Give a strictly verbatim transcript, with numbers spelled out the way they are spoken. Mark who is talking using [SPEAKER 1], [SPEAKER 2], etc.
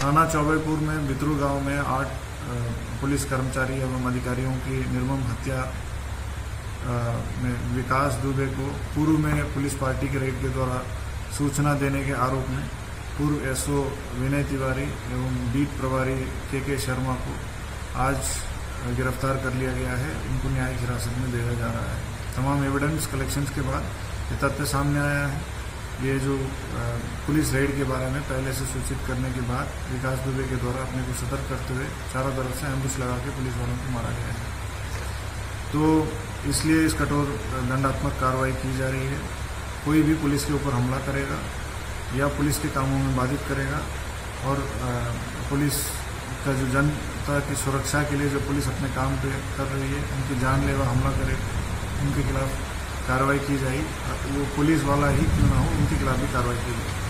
[SPEAKER 1] थाना चौबेपुर में बितरू गांव में आठ पुलिस कर्मचारी एवं अधिकारियों की निर्मम हत्या में विकास दुबे को पूर्व में पुलिस पार्टी के रेड के द्वारा सूचना देने के आरोप में पूर्व एसओ विनय तिवारी एवं बीट प्रभारी के के शर्मा को आज गिरफ्तार कर लिया गया है। इनको न्यायिक हिरासत में भेजा जा रहा है। तमाम एविडेंस कलेक्शंस के बाद ये तथ्य सामने आया है। ये जो पुलिस रेड के बारे में पहले से सूचित करने के बाद विकास दुबे के द्वारा अपने को सतर्क करते हुए चारों तरफ से एम्बुश लगा के पुलिस वालों को मारा गया है। तो इसलिए इस कठोर दंडात्मक कार्रवाई की जा रही है। कोई भी पुलिस के ऊपर हमला करेगा या पुलिस के कामों में बाधित करेगा और पुलिस का जो जनता की सुरक्षा के लिए जो पुलिस अपने काम पे कर रही है, उनकी जानलेवा हमला करे, उनके खिलाफ कार्रवाई की जाएगी। वो पुलिस वाला ही क्यों ना हो, उनके खिलाफ भी कार्रवाई की जाएगी।